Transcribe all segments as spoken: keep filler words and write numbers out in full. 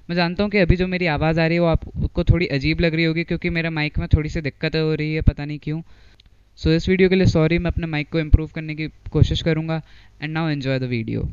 मैं जानता हूँ कि अभी जो मेरी आवाज़ आ रही है वो आपको थोड़ी अजीब लग रही होगी, क्योंकि मेरे माइक में थोड़ी सी दिक्कत हो रही है, पता नहीं क्यों। सो so, इस वीडियो के लिए सॉरी, मैं अपने माइक को इम्प्रूव करने की कोशिश करूँगा। And now enjoy the video.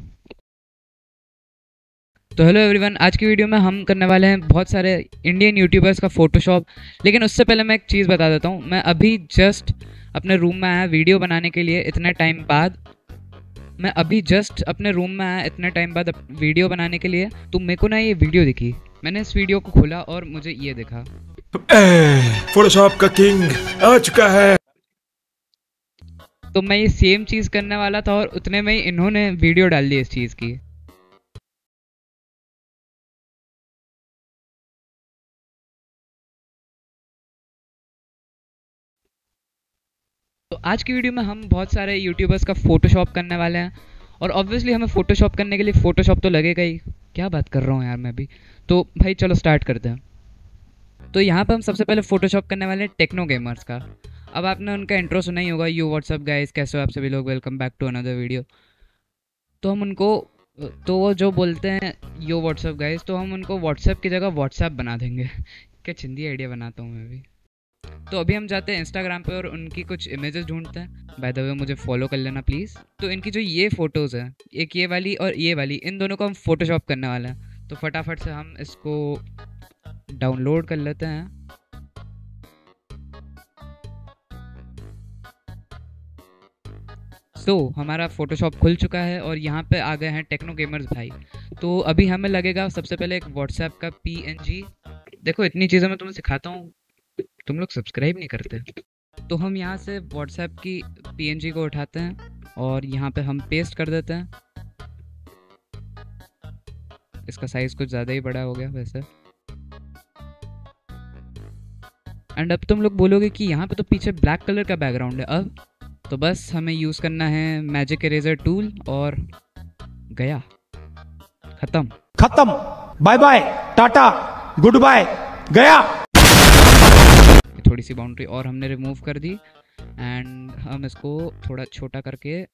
तो हेलो एवरीवन, आज की वीडियो में हम करने वाले हैं बहुत सारे इंडियन यूट्यूबर्स का फ़ोटोशॉप। लेकिन उससे पहले मैं एक चीज़ बता देता हूँ, मैं अभी जस्ट अपने रूम में आया वीडियो बनाने के लिए इतने टाइम बाद। मैं अभी जस्ट अपने रूम में आया इतने टाइम बाद वीडियो बनाने के लिए, तो मेरे को ना ये वीडियो दिखी। मैंने इस वीडियो को खोला और मुझे ये दिखा, फोटोशॉप का किंग आ चुका है। तो मैं ये सेम चीज़ करने वाला था और उतने में ही इन्होंने वीडियो डाल दी इस चीज़ की। तो आज की वीडियो में हम बहुत सारे यूट्यूबर्स का फ़ोटोशॉप करने वाले हैं। और ऑब्वियसली हमें फ़ोटोशॉप करने के लिए फ़ोटोशॉप तो लगेगा ही। क्या बात कर रहा हूँ यार मैं भी। तो भाई चलो स्टार्ट करते हैं। तो यहाँ पर हम सबसे पहले फ़ोटोशॉप करने वाले हैं टेक्नो गेमर्स का। अब आपने उनका इंट्रो सुना ही होगा, यू व्हाट्सअप गाइस, कैसे हो आप सभी लोग, welcome back to another video. तो हम उनको, तो वो जो बोलते हैं यो व्हाट्सअप गाइस, तो हम उनको व्हाट्सएप की जगह व्हाट्सएप बना देंगे। क्या चिंदी आइडिया बनाता हूँ मैं भी। तो अभी हम जाते हैं इंस्टाग्राम पे और उनकी कुछ इमेजेस ढूंढते हैं। बाय द वे मुझे फॉलो कर लेना प्लीज़। तो इनकी जो ये फ़ोटोज़ हैं, एक ये वाली और ये वाली, इन दोनों को हम फ़ोटोशॉप करने वाले हैं। तो फटाफट से हम इसको डाउनलोड कर लेते हैं। तो so, हमारा फ़ोटोशॉप खुल चुका है और यहाँ पे आ गए हैं टेक्नो गेमर्स भाई। तो अभी हमें लगेगा सबसे पहले एक व्हाट्सएप का पीएनजी। देखो इतनी चीज़ें मैं तुम्हें सिखाता हूँ, तुम लोग सब्सक्राइब नहीं करते। तो हम यहाँ से व्हाट्सएप की पीएनजी को उठाते हैं और यहाँ पे हम पेस्ट कर देते हैं। इसका साइज़ कुछ ज़्यादा ही बड़ा हो गया वैसे। एंड अब तुम लोग बोलोगे कि यहाँ पे तो पीछे ब्लैक कलर का बैकग्राउंड है। अब तो बस हमें यूज़ करना है मैजिक इरेजर टूल और गया, ख़त्म खत्म, bye bye, tata, good bye, गया। थोड़ी सी बाउंड्री और हमने रिमूव कर दी। एंड हम इसको थोड़ा छोटा करके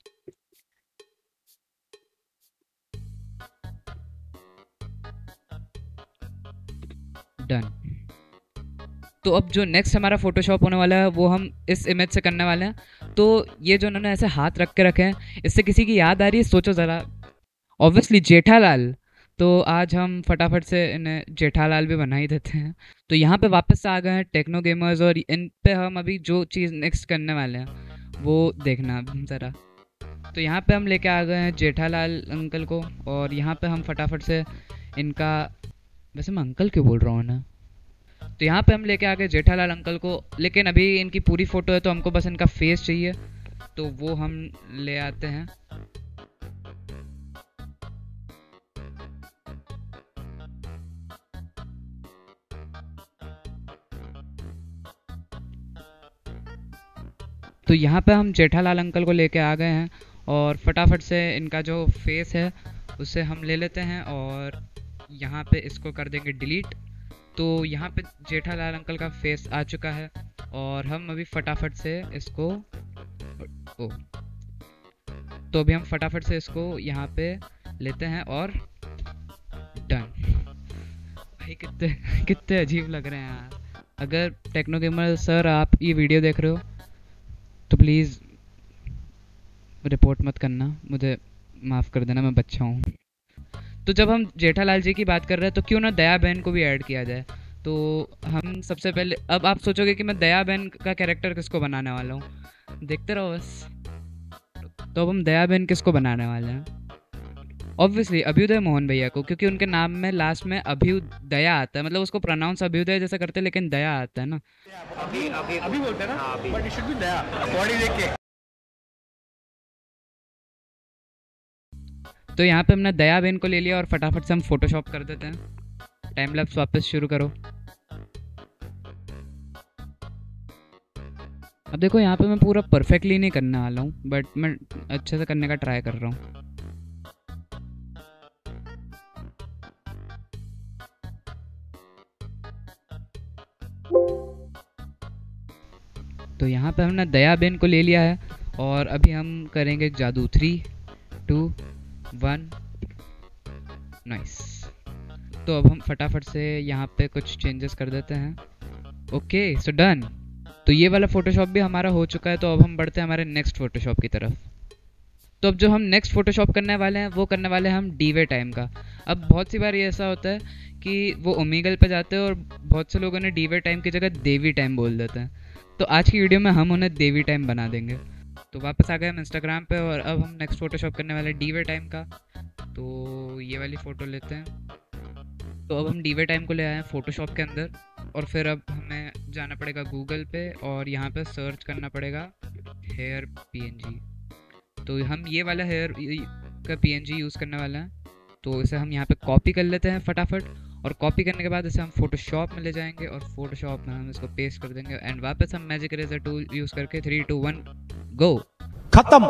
डन। तो अब जो नेक्स्ट हमारा फोटोशॉप होने वाला है वो हम इस इमेज से करने वाले हैं। तो ये जो उन्होंने ऐसे हाथ रख के रखे हैं, इससे किसी की याद आ रही है? सोचो ज़रा, ऑब्वियसली जेठालाल। तो आज हम फटाफट से इन्हें जेठालाल भी बना ही देते हैं। तो यहाँ पे वापस आ गए हैं टेक्नो गेमर्स और इन पे हम अभी जो चीज़ नेक्स्ट करने वाले हैं वो देखना ज़रा। तो यहाँ पे हम लेके आ गए हैं जेठालाल अंकल को और यहाँ पे हम फटाफट से इनका, वैसे मैं अंकल क्यों बोल रहा हूँ ना, तो यहाँ पे हम लेके आ गए जेठालाल अंकल को। लेकिन अभी इनकी पूरी फ़ोटो है तो हमको बस इनका फेस चाहिए, तो वो हम ले आते हैं। तो यहाँ पे हम जेठालाल अंकल को लेके आ गए हैं और फटाफट से इनका जो फेस है उसे हम ले लेते हैं और यहाँ पे इसको कर देंगे डिलीट। तो यहाँ पे जेठालाल अंकल का फेस आ चुका है और हम अभी फटाफट से इसको, ओ तो अभी हम फटाफट से इसको यहाँ पे लेते हैं और डन। भाई कितने कितने अजीब लग रहे हैं यार। अगर टेक्नो गेमर सर आप ये वीडियो देख रहे हो तो प्लीज़ रिपोर्ट मत करना, मुझे माफ़ कर देना, मैं बच्चा हूँ। तो जब हम जेठालाल जी की बात कर रहे हैं तो क्यों ना दया बहन को भी ऐड किया जाए। तो हम सबसे पहले, अब आप सोचोगे कि मैं दया बहन का कैरेक्टर किसको बनाने वाला हूँ, देखते रहो बस। तो अब हम दया बहन किसको बनाने वाले हैं? ऑब्वियसली अभ्युदय मोहन भैया को, क्योंकि उनके नाम में लास्ट में अभ्युदया आता है, मतलब उसको प्रोनाउंस अभ्युदय जैसा करते हैं लेकिन दया आता है ना। अभी अभी अभी बोलते हैं ना, but it should be Daya, body देख के। तो यहाँ पे हमने दया बहन को ले लिया और फटाफट से हम फोटोशॉप कर देते हैं। टाइम लैप्स वापस शुरू करो। अब देखो यहाँ पे मैं पूरा परफेक्टली नहीं करने वाला हूँ, बट मैं अच्छे से करने का ट्राई कर रहा हूँ। तो यहाँ पे हमने दया बहन को ले लिया है और अभी हम करेंगे जादू। Three two one, nice. तो अब हम फटाफट से यहाँ पे कुछ चेंजेस कर देते हैं। Okay so done. तो ये वाला फोटोशॉप भी हमारा हो चुका है। तो अब हम बढ़ते हैं हमारे नेक्स्ट फोटोशॉप की तरफ। तो अब जो हम नेक्स्ट फोटोशॉप करने वाले हैं वो करने वाले हैं हम डीवे टाइम का। अब बहुत सी बार ये ऐसा होता है कि वो ओमेगल पे जाते हैं और बहुत से लोगों ने डीवे टाइम की जगह देवी टाइम बोल देते हैं। तो आज की वीडियो में हम उन्हें देवी टाइम बना देंगे। तो वापस आ गए हम इंस्टाग्राम पे और अब हम नेक्स्ट फोटोशॉप करने वाले हैं डीवे टाइम का। तो ये वाली फ़ोटो लेते हैं। तो अब हम डीवे टाइम को ले आए हैं फोटोशॉप के अंदर और फिर अब हमें जाना पड़ेगा गूगल पे और यहाँ पे सर्च करना पड़ेगा हेयर पीएनजी। तो हम ये वाला हेयर का पीएनजी यूज़ करने वाला हैं। तो इसे हम यहाँ पे कॉपी कर लेते हैं फटाफट और कॉपी करने के बाद इसे हम फोटोशॉप में ले जाएंगे और फोटोशॉप में हम इसको पेस्ट कर देंगे एंड वापस हम मैजिक इरेजर टूल यूज़ करके थ्री टू वन गो खत्म।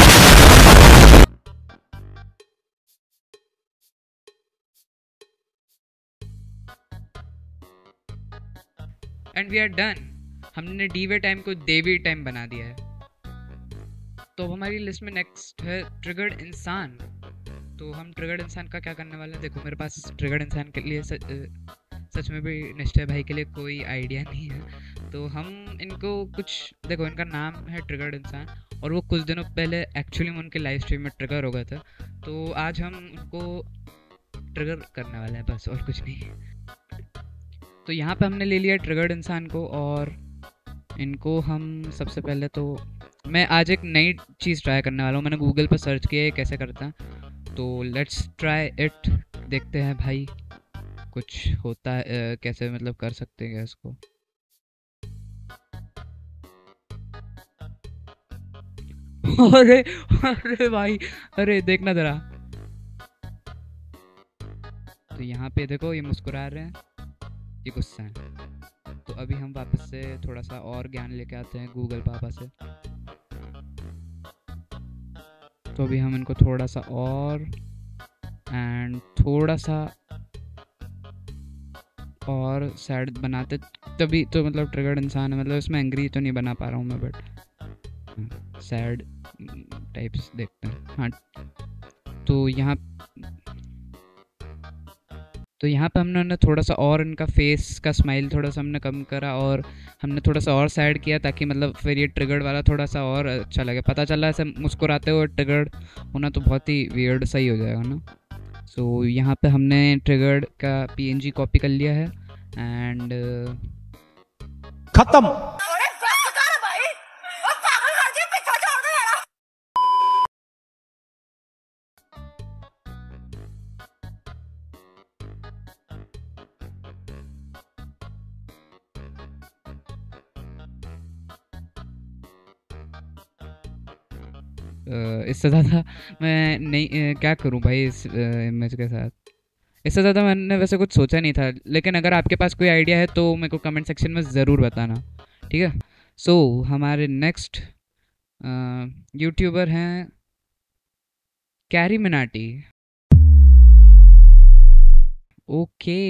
And we are done. हमने डीवे टाइम को देवी टाइम बना दिया है। तो अब हमारी लिस्ट में नेक्स्ट है ट्रिगर्ड इंसान। तो हम ट्रिगर्ड इंसान का क्या करने वाले हैं। देखो मेरे पास ट्रिगर्ड इंसान के लिए सच, सच में भी निश्चय भाई के लिए कोई आइडिया नहीं है। तो हम इनको कुछ देखो, इनका नाम है ट्रिगर्ड इंसान और वो कुछ दिनों पहले एक्चुअली में उनके लाइव स्ट्रीम में ट्रिगर हो गए थे। तो आज हम उनको ट्रिगर करने वाले हैं बस, और कुछ नहीं। तो यहाँ पे हमने ले लिया ट्रिगर्ड इंसान को और इनको हम सबसे पहले तो मैं आज एक नई चीज़ ट्राई करने वाला हूँ। मैंने गूगल पर सर्च किया है कैसे करते हैं। तो लेट्स ट्राई इट, देखते हैं भाई कुछ होता है uh, कैसे मतलब कर सकते हैं इसको। अरे अरे भाई, अरे देखना ज़रा। तो यहाँ पे देखो ये मुस्कुरा रहे हैं, ये गुस्सा है। तो अभी हम वापस से थोड़ा सा और ज्ञान लेके आते हैं गूगल पापा से। तो अभी हम इनको थोड़ा सा और एंड थोड़ा सा और सैड बनाते, तभी तो मतलब ट्रिगर्ड इंसान है। मतलब इसमें एंग्री तो नहीं बना पा रहा हूँ मैं, बट सैड टाइप्स देखते हैं। हाँ, तो यहाँ तो यहाँ पे हमने थोड़ा सा और इनका फेस का स्माइल थोड़ा सा हमने कम करा और हमने थोड़ा सा और सैड किया ताकि मतलब फिर ये ट्रिगर्ड वाला थोड़ा सा और अच्छा लगे। पता चला ऐसे मुस्कुराते हुए ट्रिगर्ड होना तो बहुत ही वियर्ड सा ही हो जाएगा ना। सो so, यहाँ पे हमने ट्रिगर्ड का पीएनजी कॉपी कर लिया है एंड खत्म। इससे ज़्यादा मैं नहीं क्या करूं भाई इस इमेज के साथ। इससे ज़्यादा मैंने वैसे कुछ सोचा नहीं था, लेकिन अगर आपके पास कोई आइडिया है तो मेरे को कमेंट सेक्शन में ज़रूर बताना, ठीक है। सो so, हमारे नेक्स्ट यूट्यूबर हैं कैरी मिनाटी। ओके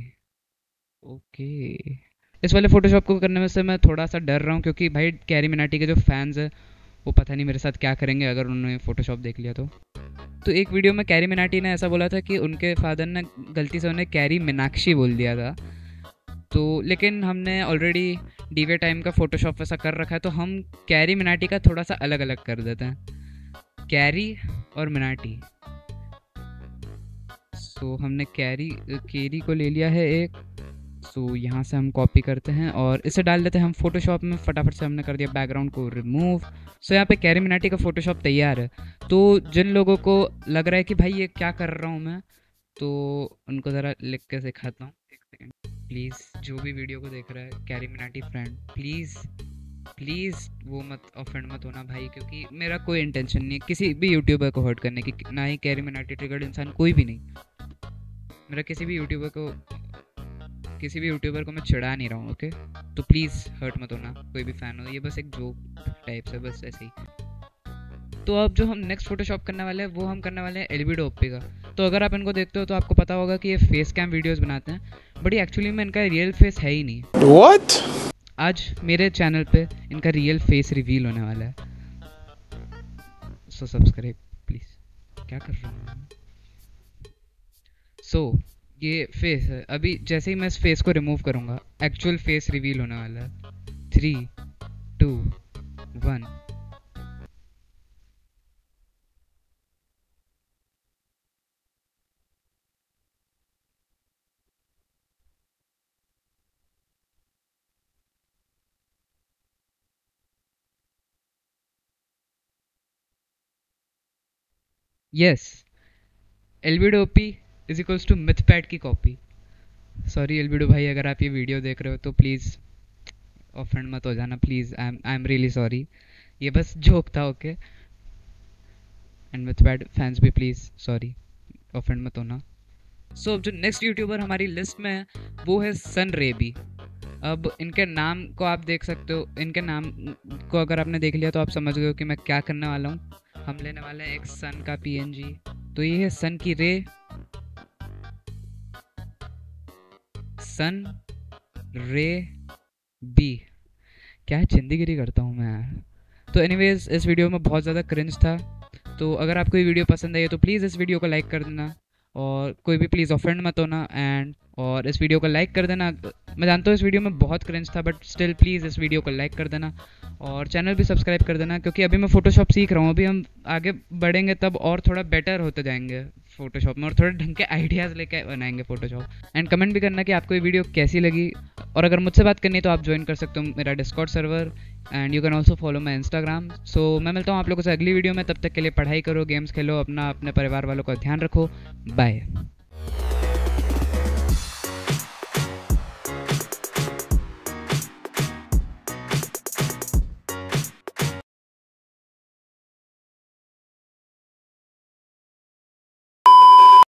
ओके इस वाले फोटोशॉप को करने में से मैं थोड़ा सा डर रहा हूँ क्योंकि भाई कैरी मिनाटी के जो फैंस हैं वो पता नहीं मेरे साथ क्या करेंगे अगर उन्होंने फोटोशॉप देख लिया तो। तो एक वीडियो में कैरी मिनाटी ने ऐसा बोला था कि उनके फादर ने गलती से उन्हें कैरी मीनाक्षी बोल दिया था। तो लेकिन हमने ऑलरेडी डीवे टाइम का फोटोशॉप वैसा कर रखा है तो हम कैरी मिनाटी का थोड़ा सा अलग अलग कर देते हैं, कैरी और मिनाटी। सो हमने कैरी कैरी को ले लिया है एक। सो यहाँ से हम कॉपी करते हैं और इसे डाल देते हैं हम फोटोशॉप में। फटाफट से हमने कर दिया बैकग्राउंड को रिमूव। सो यहाँ पे कैरी मिनाटी का फोटोशॉप तैयार है। तो जिन लोगों को लग रहा है कि भाई ये क्या कर रहा हूँ मैं, तो उनको ज़रा लिख के सिखाता हूँ। एक सेकेंड प्लीज़, जो भी वीडियो को देख रहा है Carry Minati friend, please please वो मत ऑफेंड मत होना भाई, क्योंकि मेरा कोई इंटेंशन नहीं है किसी भी यूट्यूबर को हर्ट करने की, ना ही कैरी मिनाटी ट्रिगर्ड इंसान, कोई भी नहीं। मेरा किसी भी यूट्यूबर को किसी भी यूट्यूबर को मैं चिढ़ा नहीं रहा हूँ, ओके। तो प्लीज़ हर्ट मत होना कोई भी फ़ैन हो, ये बस एक जोक टाइप से, बस ऐसे ही। तो अब जो हम नेक्स्ट फोटोशॉप करने वाले हैं वो हम करने वाले हैं एलबीडो ओप्पी का। तो अगर आप इनको देखते हो तो आपको पता होगा कि ये फेस कैम वीडियोस बनाते हैं, बट एक्चुअली में इनका रियल फेस है ही नहीं। What? आज मेरे चैनल पे इनका रियल फेस रिवील होने वाला है। So subscribe please. क्या कर रहा हूँ? सो ये फेस है। अभी जैसे ही मैं इस फेस को रिमूव करूँगा एक्चुअल फेस रिवील होने वाला है। Three two one. यस, एल्बिडो OP is equals to Mythpat की कॉपी। सॉरी एल्बिडो भाई, अगर आप ये वीडियो देख रहे हो तो प्लीज़ ऑफेंड मत हो जाना please. I am I am really sorry, ये बस जोक था। ओके, एंड मिथपैड फैंस भी प्लीज़ सॉरी, ऑफेंड मत होना। सो अब जो नेक्स्ट यूट्यूबर हमारी लिस्ट में है वो है सन रेबी। अब इनके नाम को आप देख सकते हो, इनके नाम को अगर आपने देख लिया तो आप समझ गए हो कि मैं क्या करने वाला हूँ। हम लेने वाले हैं एक सन का पीएनजी। तो ये है सन की रे, सन रे बी। क्या चिंदीगिरी करता हूँ मैं यार। तो एनीवेज इस वीडियो में बहुत ज़्यादा क्रिंज था। तो अगर आपको ये वीडियो पसंद आई है तो प्लीज़ इस वीडियो को लाइक कर देना, और कोई भी प्लीज़ ऑफेंड मत होना। एंड और इस वीडियो को लाइक कर देना। मैं जानता हूँ इस वीडियो में बहुत क्रिंज था, बट स्टिल प्लीज़ इस वीडियो को लाइक कर देना और चैनल भी सब्सक्राइब कर देना, क्योंकि अभी मैं फ़ोटोशॉप सीख रहा हूँ। अभी हम आगे बढ़ेंगे तब और थोड़ा बेटर होते जाएंगे फ़ोटोशॉप में, और थोड़े ढंग के आइडियाज़ लेके बनाएंगे फ़ोटोशॉप। एंड कमेंट भी करना कि आपको ये वीडियो कैसी लगी, और अगर मुझसे बात करनी है तो आप ज्वाइन कर सकते हो मेरा Discord server, and you can also follow my Instagram. So मैं मिलता हूँ आप लोगों से अगली वीडियो में। तब तक के लिए पढ़ाई करो, गेम्स खेलो, अपना अपने परिवार वालों का ध्यान रखो। बाय।